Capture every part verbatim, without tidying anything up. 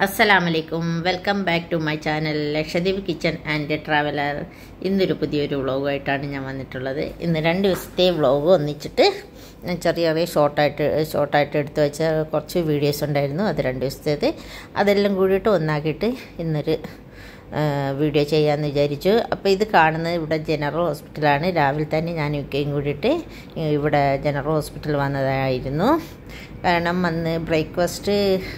അസ്സലാമലൈക്കും welcome back to my channel Lakshadweep kitchen and traveller. ഇന്നൊരു പുതിയൊരു വ്ളോഗുമായിട്ടാണ് ഞാൻ വന്നിട്ടുള്ളത്. ഇന്ന് രണ്ട് ദിവസത്തെ വ്ളോഗ് ഒന്നിച്ചിട്ട് ഞാൻ ചെറിയ ചെറിയ ഷോർട്ടായിട്ട് ഷോർട്ടായിട്ട് എടുത്ത് വെച്ച കുറച്ച് വീഡിയോസ് ഉണ്ടായിരുന്നു. അത് രണ്ട് ദിവസത്തേത് അതെല്ലാം കൂടിയിട്ട് ഒന്നാക്കിയിട്ട് ഇന്നൊരു വീഡിയോ ചെയ്യാമെന്ന് വിചാരിച്ചു. അപ്പോൾ ഇത് കാണുന്നത് ഇവിടെ ജനറൽ ഹോസ്പിറ്റലാണ്. രാവിലെ തന്നെ ഞാൻ യുക്കെയും കൂടിയിട്ട് ഇവിടെ ജനറൽ ഹോസ്പിറ്റൽ വന്നതായിരുന്നു. കാരണം അന്ന് ബ്രേക്ക്ഫാസ്റ്റ്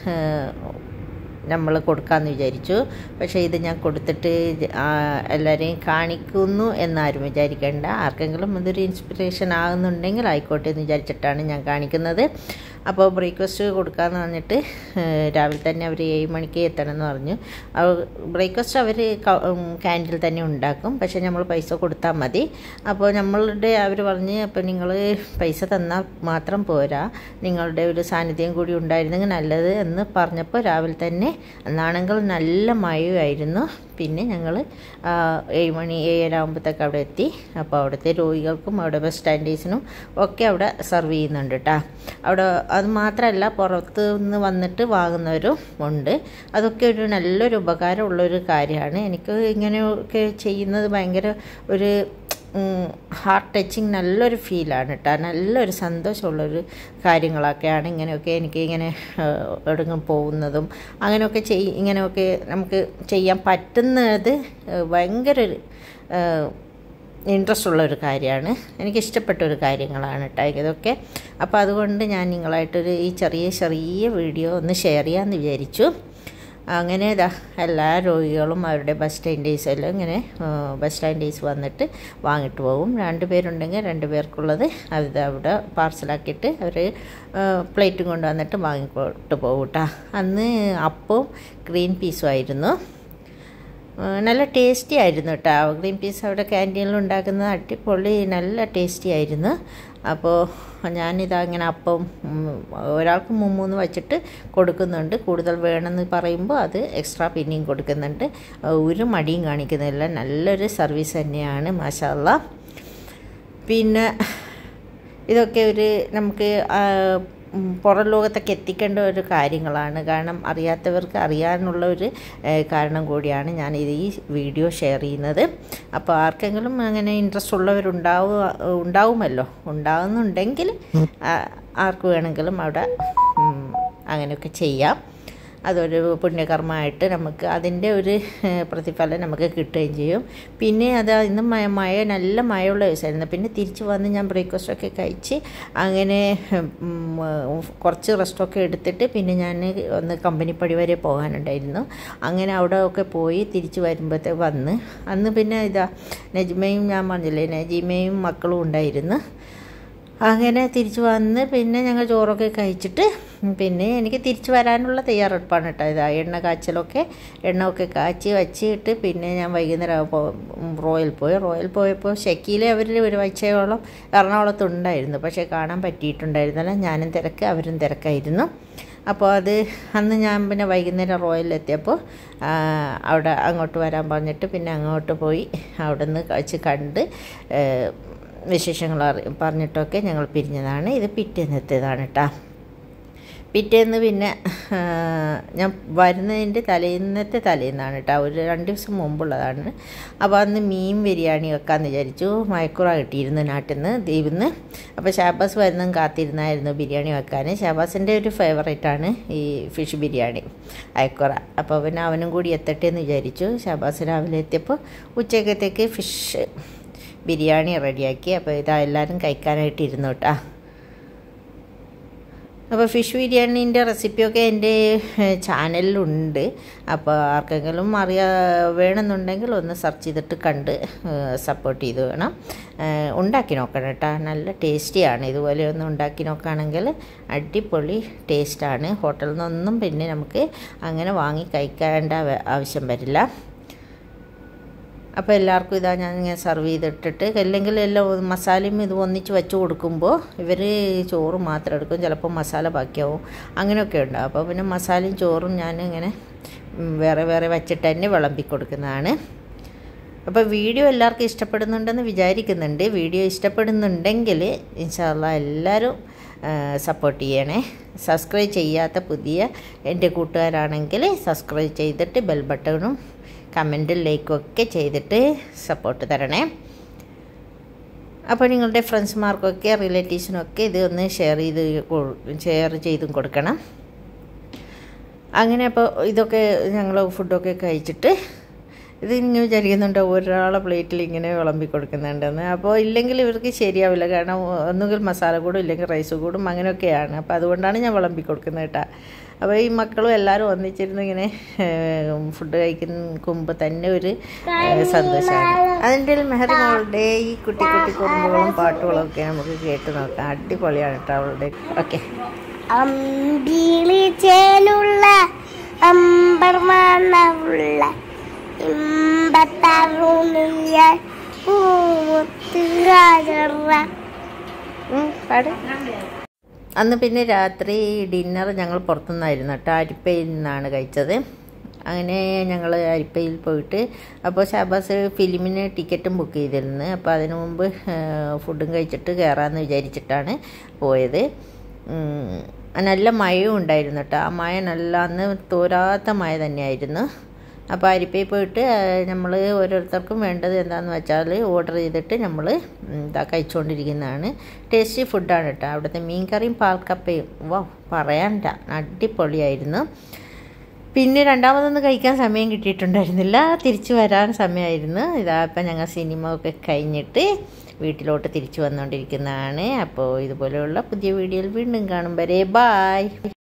നമ്മൾ കൊടുക്കാമെന്ന് വിചാരിച്ചു. പക്ഷേ ഇത് ഞാൻ കൊടുത്തിട്ട് എല്ലാവരെയും കാണിക്കുന്നു എന്നാരും വിചാരിക്കേണ്ട. ആർക്കെങ്കിലും ഇതൊരു ഇൻസ്പിറേഷൻ ആകുന്നുണ്ടെങ്കിൽ ആയിക്കോട്ടെ എന്ന് വിചാരിച്ചിട്ടാണ് ഞാൻ കാണിക്കുന്നത്. അപ്പോൾ ബ്രേക്ക്ഫാസ്റ്റ് കൊടുക്കാമെന്ന് പറഞ്ഞിട്ട് രാവിലെ തന്നെ അവർ ഏഴ് മണിക്ക് എത്തണമെന്ന് പറഞ്ഞു. ബ്രേക്ക്ഫാസ്റ്റ് അവർ ക്യാൻറ്റീനിൽ തന്നെ ഉണ്ടാക്കും, പക്ഷേ നമ്മൾ പൈസ കൊടുത്താൽ മതി. അപ്പോൾ നമ്മളുടെ അവർ പറഞ്ഞ് അപ്പോൾ നിങ്ങൾ പൈസ തന്നാൽ മാത്രം പോരാ, നിങ്ങളുടെ ഒരു സാന്നിധ്യം കൂടി ഉണ്ടായിരുന്നെങ്കിൽ നല്ലത് എന്ന് പറഞ്ഞപ്പോൾ രാവിലെ തന്നെ അന്നാണെങ്കിൽ നല്ല മഴയായിരുന്നു. പിന്നെ ഞങ്ങൾ ഏഴ് മണി ഏഴരാകുമ്പോഴത്തേക്ക് അവിടെ എത്തി. അപ്പോൾ അവിടുത്തെ രോഗികൾക്കും അവിടെ ബസ് സ്റ്റാൻഡേഴ്സിനും ഒക്കെ അവിടെ സെർവ് ചെയ്യുന്നുണ്ട് കേട്ടോ. അവിടെ അത് മാത്രമല്ല, പുറത്ത് നിന്ന് വന്നിട്ട് വാങ്ങുന്നവരും ഉണ്ട്. അതൊക്കെ ഒരു നല്ലൊരു ഉപകാരമുള്ളൊരു കാര്യമാണ്. എനിക്ക് ഇങ്ങനെയൊക്കെ ചെയ്യുന്നത് ഭയങ്കര ഒരു ഹാർട്ട് ടച്ചിങ് നല്ലൊരു ഫീലാണ് കേട്ടോ. നല്ലൊരു സന്തോഷമുള്ളൊരു കാര്യങ്ങളൊക്കെയാണ് ഇങ്ങനെയൊക്കെ എനിക്ക് ഇങ്ങനെ എവിടെങ്കിലും പോകുന്നതും അങ്ങനെയൊക്കെ ചെയ് ഇങ്ങനെയൊക്കെ നമുക്ക് ചെയ്യാൻ പറ്റുന്നത് ഭയങ്കര ഒരു ഇൻട്രസ്റ്റ് ഉള്ളൊരു കാര്യമാണ്. എനിക്കിഷ്ടപ്പെട്ടൊരു കാര്യങ്ങളാണ് കേട്ടോ ഇതൊക്കെ. അപ്പോൾ അതുകൊണ്ട് ഞാൻ നിങ്ങളായിട്ടൊരു ഈ ചെറിയ ചെറിയ വീഡിയോ ഒന്ന് ഷെയർ ചെയ്യാമെന്ന് വിചാരിച്ചു. അങ്ങനെ ഇതാ എല്ലാ രോഗികളും അവരുടെ ബസ് സ്റ്റാൻഡേഴ്സ് എല്ലാം ഇങ്ങനെ ബസ് സ്റ്റാൻഡേഴ്സ് വന്നിട്ട് വാങ്ങിട്ട് പോകും. രണ്ട് പേരുണ്ടെങ്കിൽ രണ്ട് പേർക്കുള്ളത് അത് അവിടെ പാർസലാക്കിയിട്ട് അവർ പ്ലേറ്റും കൊണ്ട് വന്നിട്ട് വാങ്ങിക്കൊണ്ട് പോകും കേട്ടോ. അന്ന് അപ്പവും ഗ്രീൻ പീസും ആയിരുന്നു. നല്ല ടേസ്റ്റി ആയിരുന്നു കേട്ടോ. ഗ്രീൻ പീസ് അവിടെ ക്യാൻറ്റീനിൽ ഉണ്ടാക്കുന്നത് അടിപൊളി നല്ല ടേസ്റ്റി ആയിരുന്നു. അപ്പോൾ ഞാനിതാ ഇങ്ങനെ അപ്പം ഒരാൾക്ക് മൂന്ന് വെച്ചിട്ട് കൊടുക്കുന്നുണ്ട്. കൂടുതൽ വേണമെന്ന് പറയുമ്പോൾ അത് എക്സ്ട്രാ പിന്നെയും കൊടുക്കുന്നുണ്ട്. ഒരു മടിയും കാണിക്കുന്നില്ല. നല്ലൊരു സർവീസ് തന്നെയാണ്, മാഷാ അല്ലാ. പിന്നെ ഇതൊക്കെ ഒരു നമുക്ക് പുറം ലോകത്തൊക്കെ എത്തിക്കേണ്ട ഒരു കാര്യങ്ങളാണ്. കാരണം അറിയാത്തവർക്ക് അറിയാനുള്ള ഒരു കാരണം കൂടിയാണ് ഞാൻ ഇത് ഈ വീഡിയോ ഷെയർ ചെയ്യുന്നത്. അപ്പോൾ ആർക്കെങ്കിലും അങ്ങനെ ഇൻട്രസ്റ്റ് ഉള്ളവരുണ്ടാവും ഉണ്ടാവുമല്ലോ ഉണ്ടാകുന്നുണ്ടെങ്കിൽ ആർക്ക് വേണമെങ്കിലും അവിടെ അങ്ങനെയൊക്കെ ചെയ്യാം. അതൊരു പുണ്യകർമ്മമായിട്ട് നമുക്ക് അതിൻ്റെ ഒരു പ്രതിഫലം നമുക്ക് കിട്ടുകയും ചെയ്യും. പിന്നെ അത് ഇന്ന് മഴ മഴ നല്ല മഴയുള്ള ദിവസമായിരുന്നു. പിന്നെ തിരിച്ച് വന്ന് ഞാൻ ബ്രേക്ക്ഫാസ്റ്റൊക്കെ കഴിച്ച് അങ്ങനെ കുറച്ച് റെസ്റ്റൊക്കെ എടുത്തിട്ട് പിന്നെ ഞാൻ ഒന്ന് കമ്പനിപ്പടി വരെ പോകാനുണ്ടായിരുന്നു. അങ്ങനെ അവിടെ ഒക്കെ പോയി തിരിച്ച് വരുമ്പോഴത്തേക്ക് വന്ന് അന്ന് പിന്നെ ഇതാ നജ്മയും ഞാൻ പറഞ്ഞില്ലേ നജീമയും മക്കളും ഉണ്ടായിരുന്നു. അങ്ങനെ തിരിച്ച് വന്ന് പിന്നെ ഞങ്ങൾ ചോറൊക്കെ കഴിച്ചിട്ട് പിന്നെ എനിക്ക് തിരിച്ച് വരാനുള്ള തയ്യാറെടുപ്പാണ് കേട്ടോ. ഇതാ എണ്ണ കാച്ചലൊക്കെ എണ്ണ ഒക്കെ കാച്ചി വച്ചിട്ട് പിന്നെ ഞാൻ വൈകുന്നേരം റോയൽ പോയി. റോയൽ പോയപ്പോൾ ഷക്കീലെ അവർ ഒരു ആഴ്ചയോളം എറണാകുളത്തുണ്ടായിരുന്നു, പക്ഷേ കാണാൻ പറ്റിയിട്ടുണ്ടായിരുന്നില്ല. ഞാനും തിരക്ക് അവരും തിരക്കായിരുന്നു. അപ്പോൾ അത് അന്ന് ഞാൻ പിന്നെ വൈകുന്നേരം റോയലിലെത്തിയപ്പോൾ അവിടെ അങ്ങോട്ട് വരാൻ പറഞ്ഞിട്ട് പിന്നെ അങ്ങോട്ട് പോയി അവിടെ നിന്ന് കഴിച്ച് കണ്ട് വിശേഷങ്ങൾ അറി പറഞ്ഞിട്ടൊക്കെ ഞങ്ങൾ പിരിഞ്ഞതാണ്. ഇത് പിറ്റേന്നത്തേതാണ് കേട്ടോ. പിറ്റേന്ന് പിന്നെ ഞാൻ വരുന്നതിൻ്റെ തലേന്നത്തെ തലേന്നാണ് കേട്ടോ, ഒരു രണ്ട് ദിവസം മുമ്പുള്ളതാണ്. അപ്പോൾ അന്ന് മീൻ ബിരിയാണി വെക്കാമെന്ന് വിചാരിച്ചു. മയക്കുറ കിട്ടിയിരുന്നു നാട്ടിൽ നിന്ന് ദ്വീപിൽ നിന്ന്. അപ്പോൾ ഷാബാസ് വരുന്നതും കാത്തിരുന്നായിരുന്നു ബിരിയാണി വെക്കാൻ. ഷാബാസിൻ്റെ ഒരു ഫേവറേറ്റാണ് ഈ ഫിഷ് ബിരിയാണി അയക്കുറ. അപ്പോൾ പിന്നെ അവനും കൂടി എത്തട്ടെ എന്ന് വിചാരിച്ചു. ഷാബാസ് രാവിലെ എത്തിയപ്പോൾ ഉച്ചക്കത്തേക്ക് ഫിഷ് ബിരിയാണി റെഡിയാക്കി. അപ്പോൾ ഇതാ എല്ലാവരും കഴിക്കാനായിട്ട് ഇരുന്നു കേട്ടോ. അപ്പോൾ ഫിഷ് ബിരിയാണീൻ്റെ റെസിപ്പിയൊക്കെ എൻ്റെ ചാനലിലുണ്ട്. അപ്പോൾ ആർക്കെങ്കിലും അറിയാ വേണമെന്നുണ്ടെങ്കിൽ ഒന്ന് സെർച്ച് ചെയ്തിട്ട് കണ്ട് സപ്പോർട്ട് ചെയ്ത് വേണം ഉണ്ടാക്കി നോക്കണം കേട്ടോ. നല്ല ടേസ്റ്റിയാണ്. ഇതുപോലെ ഒന്ന് ഉണ്ടാക്കി നോക്കുകയാണെങ്കിൽ അടിപൊളി ടേസ്റ്റാണ്. ഹോട്ടലിൽ നിന്നൊന്നും പിന്നെ നമുക്ക് അങ്ങനെ വാങ്ങി കഴിക്കേണ്ട ആവശ്യം വരില്ല. അപ്പോൾ എല്ലാവർക്കും ഇതാ ഞാൻ ഇങ്ങനെ സെർവ് ചെയ്തിട്ടിട്ട് അല്ലെങ്കിൽ എല്ലാം മസാലയും ഇത് ഒന്നിച്ച് വെച്ച് കൊടുക്കുമ്പോൾ ഇവർ ചോറ് മാത്രം എടുക്കും, ചിലപ്പോൾ മസാല ബാക്കിയാവും, അങ്ങനെയൊക്കെ ഉണ്ടാവും. അപ്പോൾ പിന്നെ മസാലയും ചോറും ഞാൻ ഇങ്ങനെ വേറെ വേറെ വെച്ചിട്ട് തന്നെ വിളമ്പി കൊടുക്കുന്നതാണ്. അപ്പോൾ വീഡിയോ എല്ലാവർക്കും ഇഷ്ടപ്പെടുന്നുണ്ടെന്ന് വിചാരിക്കുന്നുണ്ട്. വീഡിയോ ഇഷ്ടപ്പെടുന്നുണ്ടെങ്കിൽ ഇൻഷാ അല്ലാഹ് എല്ലാവരും സപ്പോർട്ട് ചെയ്യണേ. സബ്സ്ക്രൈബ് ചെയ്യാത്ത പുതിയ എൻ്റെ കൂട്ടുകാരാണെങ്കിൽ സബ്സ്ക്രൈബ് ചെയ്തിട്ട് ബെൽ ബട്ടണും കമൻറ്റും ലൈക്കും ഒക്കെ ചെയ്തിട്ട് സപ്പോർട്ട് തരണേ. അപ്പോൾ നിങ്ങളുടെ ഫ്രണ്ട്സ്മാർക്കൊക്കെ റിലേറ്റീവ്സിനൊക്കെ ഇത് ഒന്ന് ഷെയർ ചെയ്ത് ഷെയർ ചെയ്തും കൊടുക്കണം. അങ്ങനെ അപ്പോൾ ഇതൊക്കെ ഞങ്ങൾ ഫുഡൊക്കെ കഴിച്ചിട്ട് ഇത് ഇങ്ങനെ വിചാരിക്കുന്നുണ്ട് ഒരാളെ പ്ലേറ്റിൽ ഇങ്ങനെ വിളമ്പി കൊടുക്കുന്നുണ്ടെന്ന്. അപ്പോൾ ഇല്ലെങ്കിൽ ഇവർക്ക് ശരിയാവില്ല, കാരണം ഒന്നുകിൽ മസാല കൂടും ഇല്ലെങ്കിൽ റൈസ് കൂടും അങ്ങനെയൊക്കെയാണ്. അപ്പോൾ അതുകൊണ്ടാണ് ഞാൻ വിളമ്പി കൊടുക്കുന്നത് കേട്ടോ. അപ്പോൾ ഈ മക്കളും എല്ലാവരും ഒന്നിച്ചിരുന്ന് ഇങ്ങനെ ഫുഡ് കഴിക്കുമ്പോൾ തന്നെ ഒരു സന്തോഷമാണ്. അതിൻ്റെ മെഹറി മോളുടെ ഈ കുട്ടി കുട്ടി കുറുമ്പുകളും പാട്ടുകളും ഒക്കെ നമുക്ക് കേട്ട് നോക്കാം. അടിപൊളിയാണ് കേട്ടോ അവളുടെ. ഓക്കെ. അമ്പിളി ചേലുള്ള അമ്പർമാണമുള്ള ഇമ്പത്തറുണിയാൽ പാട്. അന്ന് പിന്നെ രാത്രി ഡിന്നർ ഞങ്ങൾ പുറത്തുനിന്നായിരുന്നു കേട്ടോ. അരിപ്പയിൽ നിന്നാണ് കഴിച്ചത്. അങ്ങനെ ഞങ്ങൾ അരിപ്പയിൽ പോയിട്ട് അപ്പോൾ ഷാബാസ് ഫിലിമിന് ടിക്കറ്റും ബുക്ക് ചെയ്തിരുന്നു. അപ്പോൾ അതിനു മുമ്പ് ഫുഡും കഴിച്ചിട്ട് കയറാമെന്ന് വിചാരിച്ചിട്ടാണ് പോയത്. നല്ല മഴയും ഉണ്ടായിരുന്നു കേട്ടോ. ആ മഴ നല്ല അന്ന് തോരാത്ത മഴ തന്നെയായിരുന്നു. അപ്പോൾ അരിപ്പയിൽ പോയിട്ട് നമ്മൾ ഓരോരുത്തർക്കും വേണ്ടത് എന്താണെന്ന് വെച്ചാൽ ഓർഡർ ചെയ്തിട്ട് നമ്മൾ ഇതാ കഴിച്ചുകൊണ്ടിരിക്കുന്നതാണ്. ടേസ്റ്റി ഫുഡാണ് കേട്ടോ. അവിടുത്തെ മീൻ കറിയും പാൽക്കപ്പയും വാ പറയാണ്ട അടിപൊളിയായിരുന്നു. പിന്നെ രണ്ടാമതൊന്നും കഴിക്കാൻ സമയം കിട്ടിയിട്ടുണ്ടായിരുന്നില്ല, തിരിച്ചു വരാൻ സമയമായിരുന്നു. ഇതാ ഇപ്പം ഞങ്ങൾ സിനിമ ഒക്കെ കഴിഞ്ഞിട്ട് വീട്ടിലോട്ട് തിരിച്ചു വന്നുകൊണ്ടിരിക്കുന്നതാണ്. അപ്പോൾ ഇതുപോലെയുള്ള പുതിയ വീഡിയോയിൽ വീണ്ടും കാണും വരെ ബായ്.